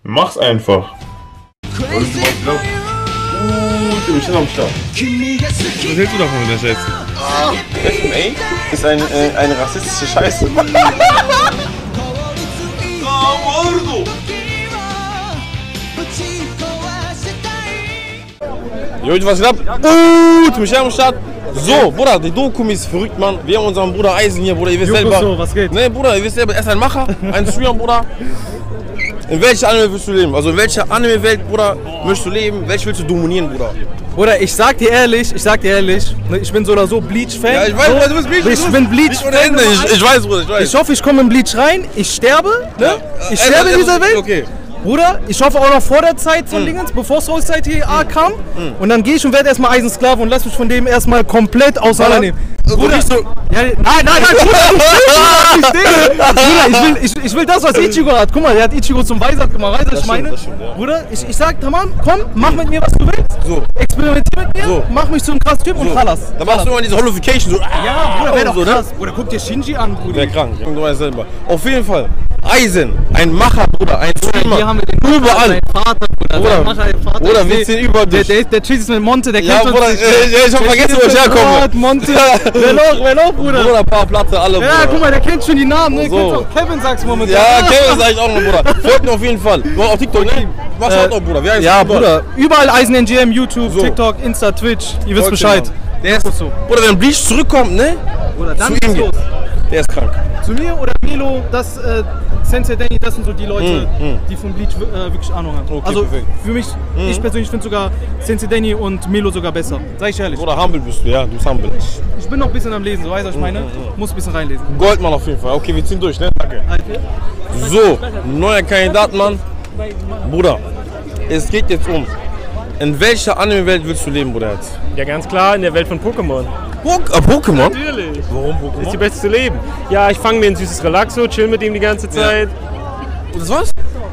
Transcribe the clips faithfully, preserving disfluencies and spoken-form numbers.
Mach's einfach. Was ist überhaupt glaub? Uh, ich bin schon am Start. Was hältst du davon mit der Scheiße? Ah, F M A ist ein, äh, eine rassistische Scheiße. Jo, was geht ab? Uh, du bist am Start. So, Bruder, die Dokum ist verrückt, Mann. Wir haben unseren Bruder Eisen hier, Bruder. Ihr wisst selber. So, was geht? Ne, Bruder, ihr wisst selber, er ist ein Macher, ein Streamer, Bruder. In welcher Anime willst du leben? Also in welcher Anime-Welt, Bruder, möchtest du leben? Welche willst du dominieren, Bruder? Bruder, ich sag dir ehrlich, ich sag dir ehrlich, ich bin so oder so Bleach-Fan. Ja, ich weiß, so, du bist Bleach. Ich bin Bleach-Fan. Ich, ich weiß, Bruder, ich weiß. Ich hoffe, ich komme in Bleach rein, ich sterbe, ne? Ja. Ich sterbe in dieser Welt. Okay. Bruder, ich hoffe auch noch vor der Zeit von mm. Dingens, bevor Soul Society A kam. Mm. Und dann gehe ich und werde erstmal Eisensklave und lass mich von dem erstmal komplett auseinandernehmen. Bruder, so, ja, nein, nein, nein, Bruder, ich will, Bruder, ich will, ich, ich will das, was Ichigo hat. Guck mal, der hat Ichigo zum Weisheit gemacht, weißt du, was ich meine? Stimmt, ja. Bruder, ich, ich sag, Tamam, komm, mach mit mir, was du willst. So. Experimentier mit mir, so. Mach mich zu einem krassen Typ so. Und Khalas. Dann machst du immer diese Holification so. Ja, Bruder, wär doch so, krass. Ne? Bruder, guck dir Shinji an, Bruder. Der krank, du weißt selber. Auf jeden Fall, Eisen, ein Macher, Bruder, ein Streamer. Hier haben wir den überall. Vater, Bruder. Bruder, Macher, den Vater. Bruder, wir sind über dich. Der, der, der cheats mit Monte, der ja, kennt Bruder, uns. Ich, ich hab vergessen, wo ich herkomme. Monte, wer noch, wer noch, Bruder? Bruder, ein paar Platte, alle, Bruder. Ja, guck mal, der kennt schon die Namen, ne? So. Kennst auch Kevin, sagst du momentan. Ja, Kevin sag ich auch noch, Bruder. Folgt mir auf jeden Fall. Du auf TikTok, ne? Mach's äh, auch noch, Bruder. Wie heißt ja, du, Bruder. Überall Eisen N G M, YouTube, so. TikTok, Insta, Twitch. Ihr wisst Bescheid. Der ist so. Bruder, wenn Bleach zurückkommt, ne? Bruder, dann zu ihm los. Der ist krank. Zu mir oder Milo, das äh, Sensei Danny, das sind so die Leute, mm, mm. die von Bleach äh, wirklich Ahnung haben. Okay, also perfekt. für mich, mm. ich persönlich finde sogar Sensei Danny und Milo sogar besser. Sag ich ehrlich. Oder humble bist du, ja, du bist humble. Ich, ich bin noch ein bisschen am Lesen, so weißt du, was ich meine? Mm, mm. Muss ein bisschen reinlesen. Goldmann auf jeden Fall. Okay, wir ziehen durch, ne? Danke. So, neuer Kandidat, Mann. Bruder, es geht jetzt um. In welcher Anime-Welt willst du leben, Bruder? Jetzt? Ja, ganz klar, in der Welt von Pokémon. Äh, Pokémon? Natürlich. Warum Pokémon? Das ist die beste Leben. Ja, ich fange mir ein süßes Relaxo, chill mit ihm die ganze Zeit. Ja. Und das war's?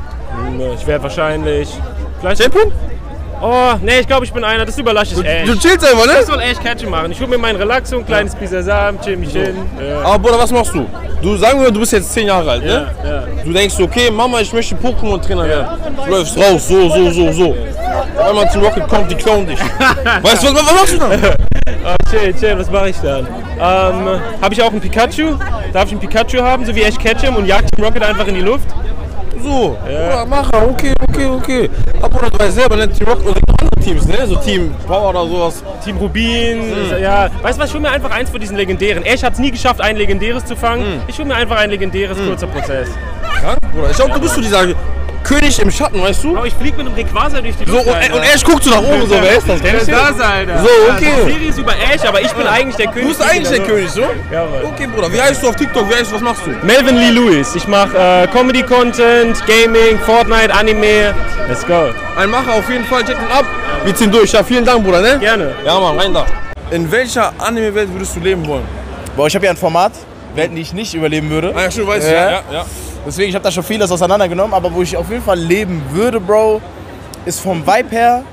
Ich werde wahrscheinlich... Vielleicht... Champion? Oh, nee, ich glaube, ich bin einer, das überlasche ich echt. Du chillst einfach, ne? Ich soll echt Catching machen. Ich hole mir meinen Relaxo, ein kleines Piece Sesam, chill mich so. hin. Ja. Aber Bruder, was machst du? Du sagen wir, du bist jetzt zehn Jahre alt, ne? Ja, ja. Du denkst, okay, Mama, ich möchte Pokémon-Trainer werden. Ja. Du läufst raus, so, so, so, so. Auf einmal zu Rocket kommt, die klauen dich. Weißt du, was, was machst du dann? Oh, chill, chill, was mache ich dann? Ähm, habe ich auch einen Pikachu? Darf ich einen Pikachu haben, so wie ich catch him und jag den Rocket einfach in die Luft? So, ja. Bruder, Macher, okay, okay, okay. Aber Bruder, du weißt selber, ne, Team Rocket oder andere Teams, ne? So Team Power oder sowas. Team Rubin, mhm. ja. Weißt du was, ich hol mir einfach eins von diesen legendären. Ash hat es nie geschafft, ein legendäres zu fangen. Mhm. Ich hol mir einfach ein legendäres, mhm. kurzer Prozess. Krank, Bruder. Ich glaube, du bist so dieser König im Schatten, weißt du? Aber ich flieg mit einem Rayquaza durch die Luft. So, und, und Ash guckt so nach oben, so, wer ist das? Wer ist das, Alter? So, okay. Ja, die Serie ist über Ash, aber ich bin eigentlich der König. Du bist eigentlich der König, so? Ja, Mann. Okay, Bruder. Wie heißt du auf TikTok? Wie heißt du, was machst du? Melvin Lee Lewis. Ich mach äh, Comedy-Content, Gaming, Fortnite, Anime. Let's go. Ein Macher auf jeden Fall, check den ab. Wir ziehen durch. Ja, vielen Dank, Bruder, ne? Gerne. Ja, Mann, rein da. In welcher Anime-Welt würdest du leben wollen? Boah, ich habe ja ein Format, Welten, die ich nicht überleben würde. Ah, ja, schon, weißt ja. du, ja, ja, ja. Deswegen, ich habe da schon vieles auseinandergenommen, aber wo ich auf jeden Fall leben würde, Bro, ist vom Vibe her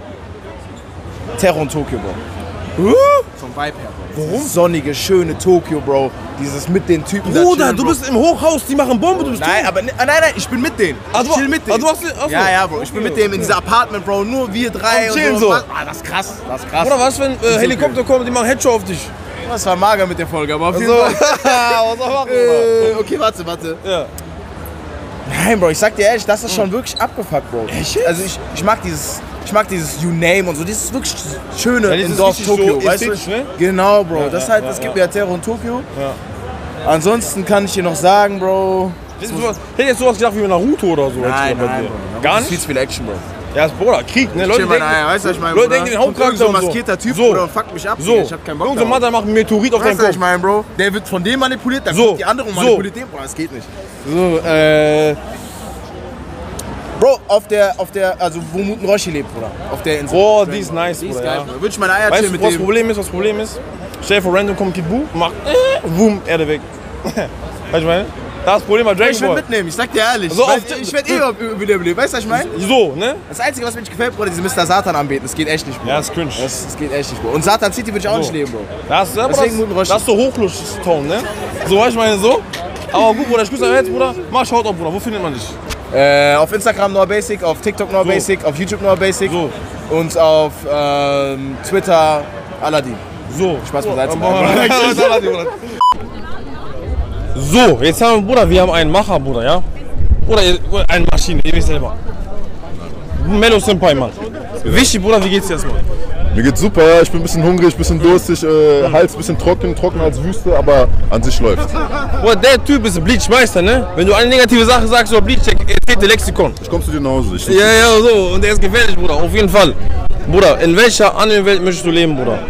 Terror und Tokio, Bro. Huh? Vom Vibe her, Bro. Warum? Sonnige, schöne Tokio, Bro. Dieses mit den Typen da Bruder, chillen, du Bro. bist im Hochhaus, die machen Bombe, du bist Nein, aber nein, nein, ich bin mit denen. Ah, ich chill mit denen. Ah, du hast, achso. Ja, ja, Bro, ich bin mit denen in dieser Apartment, Bro, nur wir drei und und, chillen so. so. Ah, das ist krass, das ist krass. Bruder, was, wenn äh, Helikopter kommen, die machen Headshot auf dich? Das war mager mit der Folge, aber auf jeden So. Fall. Was soll ich machen, äh, okay, warte, warte. Ja. Nein, Bro, ich sag dir ehrlich, das ist schon wirklich abgefuckt, Bro. Echt? Also ich, ich mag dieses, ich mag dieses You Name und so, dieses wirklich schöne Ja, in dieses Dorf richtig Tokio, so weißt du? ästhetisch, ne? Genau, Bro. Ja, das ja, halt, ja, das gibt ja. mir Terror und Tokio. Ja. Ansonsten kann ich dir noch sagen, Bro. Hättest du jetzt sowas gedacht wie Naruto oder so? Nein, bei nein, dir? Bro. Gar Das ist nicht? viel zu viel Action, Bro. Ja, ist Bruder, Krieg, ne? Leute Chill mal, denken, naja, weißt du, was ich meine, Leute Bruder? denken, den Kommt irgend Hauptcharakter so ein und so. maskierter Typ, So. Bruder, und fuckt mich ab. So. Ich hab keinen Bock Irgend so ein drauf. Mann, der macht einen Meteorit auf deinen Weißt du, was Kopf. ich meine, Bro? Der wird von dem manipuliert, dann So. kommt die andere und So. manipuliert den, Bro, das geht nicht. So, äh... Bro, auf der, auf der, also wo Muten Roshi lebt, Bruder. Auf der Insel. Oh, die ist nice, Die ist Bruder, geil, ja. Bruder. Würde ich meine Eier Weißt chillen du, mit was das dem. Problem ist? Was das Problem ist? Stell dir vor, random kommt Kid Buu, macht äh, boom, Erde weg. Weißt du, ich meine? Das ist das Problem bei Dragon Ich will Ball. mitnehmen, ich sag dir ehrlich. So ich oft- ich werde eh wieder überleben, weißt du, was ich meine? So, ne? Das Einzige, was mir nicht gefällt, Bruder, diese Mister Satan anbeten, das geht echt nicht, Bro. Ja, das ist cringe. Das, das geht echt nicht, Bro. Und Satan City würde ich auch So. nicht leben, Bro. Das, ist- ja, aber Deswegen das, Muten Roshi. das ist so Hochlust-Ton, ne? So, weißt du, ich meine, so. Aber gut, Bruder, ich grüße euch jetzt, Bruder. Mach Shoutout, Bruder, wo findet man dich? Äh, auf Instagram Noah Basic, auf TikTok Noah so. Basic, auf YouTube Noah Basic so. Und auf ähm, Twitter Aladdin. So. Spaß beiseite. So, jetzt haben wir, Bruder, wir haben einen Macher, Bruder, ja? Oder eine Maschine, ihr wisst selber. Mellow Senpai, Mann. Wichtig, Bruder, wie geht's dir erstmal? Mir geht's super, ich bin ein bisschen hungrig, ein bisschen durstig, äh, Hals ein bisschen trocken, trocken als Wüste, aber an sich läuft. Bruder, der Typ ist ein Bleach-Meister, ne? Wenn du eine negative Sache sagst über Bleach, erzählt der Lexikon. Ich komm zu dir nach Hause. Ich ja, ja, so, und der ist gefährlich, Bruder, auf jeden Fall. Bruder, in welcher Anime-Welt möchtest du leben, Bruder?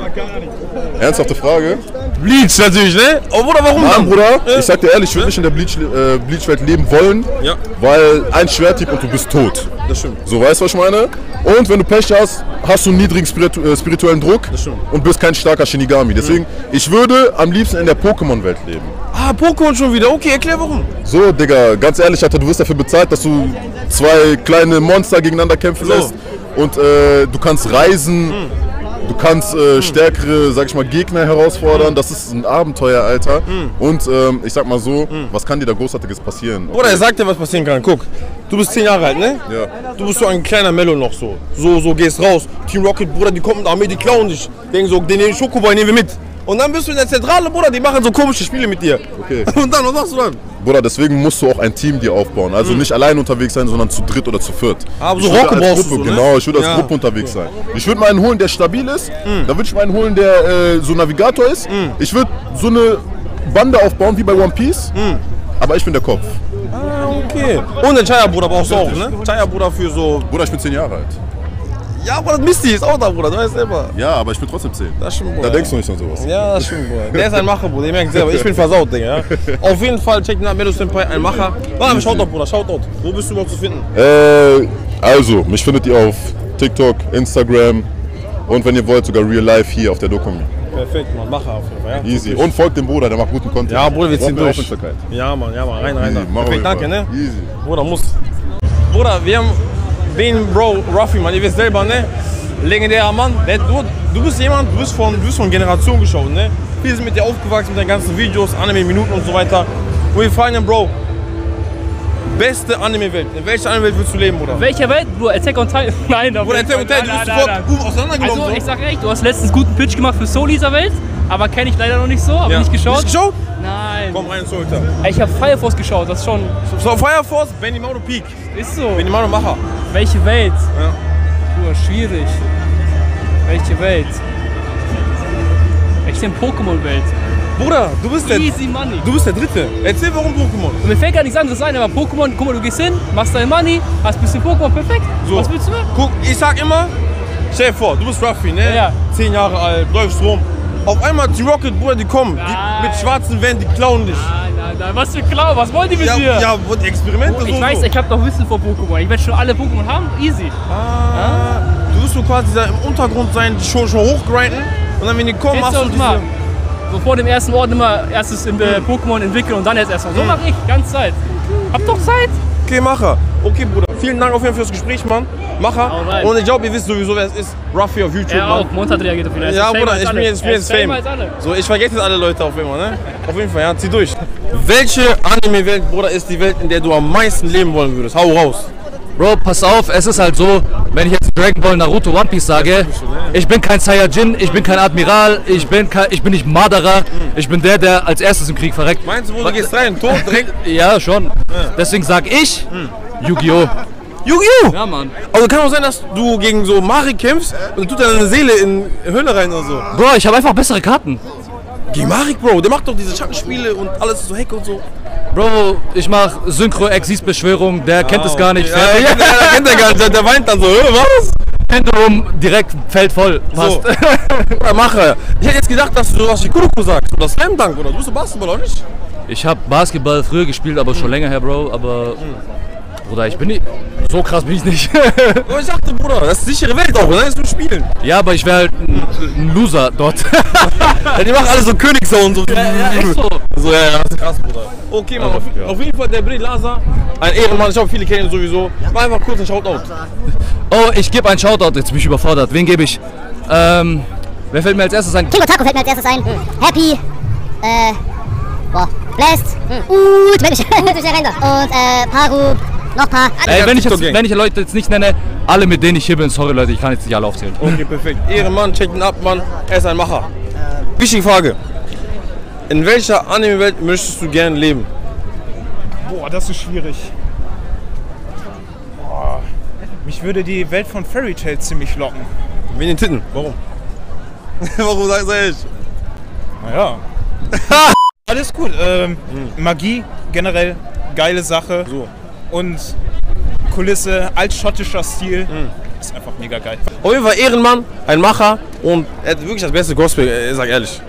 Ernsthafte Frage? Bleach natürlich, ne? Oh, Bruder, warum Mann, dann? Bruder, ich sag dir ehrlich, ich würde nicht in der Bleach, äh, Bleach-Welt leben wollen, ja. Weil ein Schwerthieb und du bist tot. Das stimmt. So, weißt du, was ich meine? Und wenn du Pech hast, hast du einen niedrigen Spiritu äh, spirituellen Druck und bist kein starker Shinigami. Deswegen, ich würde am liebsten in der Pokémon-Welt leben. Ah, Pokémon schon wieder. Okay, erklär warum. So, Digga, ganz ehrlich, Alter, du wirst dafür bezahlt, dass du zwei kleine Monster gegeneinander kämpfen so. lässt. Und äh, du kannst reisen. Mhm. Du kannst äh, stärkere, sag ich mal, Gegner herausfordern. Das ist ein Abenteuer, Alter. Mm. Und ähm, ich sag mal so, mm. was kann dir da Großartiges passieren? Bruder, okay. Er sagt dir, was passieren kann. Guck, du bist zehn Jahre alt, ne? Ja. Du bist so ein kleiner Mello noch so. So, so gehst raus. Team Rocket, Bruder, die kommen mit der Armee, die klauen dich. Denken so, den nehmen Schokoboy, nehmen wir mit. Und dann bist du in der Zentrale, Bruder, die machen so komische Spiele mit dir. Okay. Und dann, was machst du dann? Bruder, deswegen musst du auch ein Team dir aufbauen. Also mhm. nicht allein unterwegs sein, sondern zu dritt oder zu viert. Aber so Rocke brauchst du, so, ne? Genau, ich würde als ja. Gruppe unterwegs sein. Ich würde mal einen holen, der stabil ist. Mhm. Da würde ich mal einen holen, der äh, so Navigator ist. Mhm. Ich würde so eine Bande aufbauen, wie bei One Piece. Mhm. Aber ich bin der Kopf. Ah, okay. Und den Chaya-Bruder brauchst du auch, ne? Chaya-Bruder für so... Bruder, ich bin zehn Jahre alt. Ja, Bruder, Misty ist auch da, Bruder, du weißt selber. Ja, aber ich bin trotzdem zehn. Das stimmt, Bruder. Da denkst du nicht an sowas. Ja, das stimmt, Bruder. Der ist ein Macher, Bruder, ihr merkt selber, ich bin versaut, Digga. Ja? Auf jeden Fall, check den ab, Mellow Senpai, ein Macher. Warte, Shoutout, Bruder, Shoutout. Wo bist du überhaupt zu finden? Äh, also, mich findet ihr auf TikTok, Instagram und wenn ihr wollt, sogar Real Life hier auf der Dokumi. Perfekt, Mann, Macher auf jeden Fall, ja? Easy. Und folgt dem Bruder, der macht guten Content. Ja, Bruder, wir ziehen durch. Ja, Mann, ja, Mann, rein, rein da. Perfekt, danke, ne? Easy. Bruder, muss. Bruder, wir haben den Bro, Ruffy, Mann, ihr wisst selber, ne? Legendärer Mann, der, du, du bist jemand, du bist von, du bist von Generation geschaut, ne? Wir sind mit dir aufgewachsen mit deinen ganzen Videos, Anime-Minuten und so weiter. Und wir fragen den Bro, beste Anime-Welt, in welcher Anime-Welt willst du leben, Bruder? In welcher Welt? Bruder, Attack on Titan? Nein, Bruder, Attack on Titan, du bist sofort gut auseinandergenommen. Also, ich sag echt, du hast letztens guten Pitch gemacht für Soul dieser Welt, aber kenne ich leider noch nicht so, aber ja. nicht geschaut. Nicht geschaut? Nein. Komm rein, Solter. Ich habe Fire Force geschaut, das ist schon... So, Fire Force, Benimaru Peak. Ist so. Benimaru Macher. Welche Welt? Ja. Bruder, schwierig. Welche Welt? Ich bin Pokémon-Welt. Bruder, du bist der. Easy Money. Du bist der Dritte. Erzähl warum Pokémon. Und mir fällt gar nichts anderes ein, aber Pokémon, guck mal, du gehst hin, machst dein Money, hast ein bisschen Pokémon, perfekt. So. Was willst du mehr? Guck, ich sag immer, stell dir vor, du bist Ruffy, ne? Ja, ja. Zehn Jahre alt, läufst rum. Auf einmal die Rocket, Bruder, die kommen, die mit schwarzen Van, die klauen dich. Nein, nein, nein, was für Klau, was wollen die mit ja, dir? Ja, wird Experimente Ich so weiß, so. ich hab doch Wissen vor Pokémon, ich werde schon alle Pokémon haben, easy. Ah, ja? Du wirst so quasi da im Untergrund sein, die schon, schon hochgrinden und dann wenn die kommen, machst du diese... Mal. So vor dem ersten Ort immer erstes in, äh, Pokémon entwickeln und dann erst erstmal. So mache ich, ganz Zeit. Hab doch Zeit. Okay, Macher. Okay, Bruder. Vielen Dank auf jeden Fall fürs Gespräch, Mann. Macher. Und ich glaube, ihr wisst sowieso, wer es ist. Ruffy auf YouTube, ja, Mann. auch. Monat reagiert auf ihn. Ja, Bruder, ich bin jetzt, ich bin jetzt Fame. So, ich vergesse jetzt alle Leute auf jeden Fall, ne? Auf jeden Fall, ja, zieh durch. Welche Anime-Welt, Bruder, ist die Welt, in der du am meisten leben wollen würdest? Hau raus. Bro, pass auf, es ist halt so, wenn ich jetzt Dragon Ball, Naruto, One Piece sage, ich bin kein Saiyajin, ich bin kein Admiral, ich bin, kein, ich bin nicht Madara, ich bin der, der als erstes im Krieg verreckt. Meinst du, wo du gehst rein, tot, direkt? Ja, schon. Deswegen sag ich, Yu-Gi-Oh! Yu-Gi-Oh! Ja, Mann. Aber kann auch sein, dass du gegen so Mari kämpfst und tut deine Seele in Höhle rein oder so. Bro, ich habe einfach bessere Karten. Gegen Marik, Bro, der macht doch diese Schattenspiele und alles so Heck und so. Bro, ich mach Synchro-Exis-Beschwörung, der ah, kennt es gar nicht. Ja, ja, ja, der kennt er gar nicht, der weint dann so, was? Pendulum direkt fällt voll, passt. So. Ja, mache. Ich hätte jetzt gedacht, dass du was wie Kuroku sagst oder Slam Dunk oder du bist du Basketball oder nicht? Ich hab Basketball früher gespielt, aber schon länger her, Bro, aber... Bruder, ich bin nicht... So krass bin ich nicht. Aber ich dachte, Bruder, das ist eine sichere Welt auch, oder? Das ist zum Spielen. Ja, aber ich wäre halt ein, ein Loser dort. Ja, die machen alle so Königssohn so. Ja, ja, echt so. So, ja, ja, das ist krass, Bruder. Okay, Mann, auf, ja. auf jeden Fall der Brit Lazar, ein Ehrenmann, ich glaube, viele kennen ihn sowieso. Mach einfach kurz ein Shoutout. Oh, ich gebe einen Shoutout, jetzt bin ich überfordert. Wen gebe ich? Ähm, wer fällt mir als erstes ein? King Otaku fällt mir als erstes ein. Hm. Happy, äh, boah, Blast, hm. uh, du mich, du mich rein da. Und, äh, Paru, Noch ein paar. Ey, wenn ich, jetzt, wenn ich Leute jetzt nicht nenne, alle mit denen ich hier bin, sorry Leute, ich kann jetzt nicht alle aufzählen. Okay, perfekt. Ehrenmann, check ihn ab, Mann. Er ist ein Macher. Wichtige Frage. In welcher Anime-Welt möchtest du gerne leben? Boah, das ist schwierig. Boah. Mich würde die Welt von Fairy Tail ziemlich locken. Wie in den Titten. Warum? Warum sagst du echt? Naja. Alles gut. Ähm, hm. Magie generell, geile Sache. So. Und Kulisse, altschottischer Stil. Hm. Ist einfach mega geil. Auf jeden Fall Ehrenmann, ein Macher und er hat wirklich das beste Cosplay, ich sag ehrlich.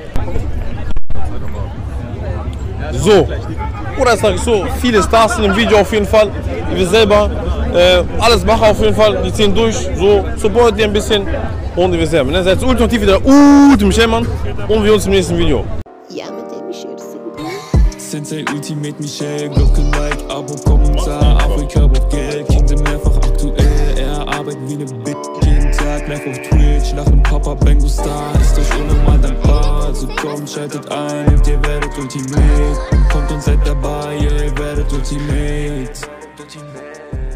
So. Oder sag ich so, viele Stars in dem Video auf jeden Fall. Wir selber, äh, alles Macher auf jeden Fall, die ziehen durch. So, support ihr ein bisschen und wir selber. Ne? Seid ultimativ wieder Ultimate Mann und wir uns im nächsten Video. Ja, mit dem ich Sensei Ultimate Michel, Glocke, Like, Abo, Kommentar, Afrika braucht Geld, Kingdom mehrfach aktuell, er arbeitet wie ne Bitch, jeden Tag live auf Twitch, nach nem Papa Bengo Star, ist euch unnormal dankbar, also kommt, schaltet ein und ihr werdet Ultimate, kommt und seid dabei, ihr werdet Ultimate.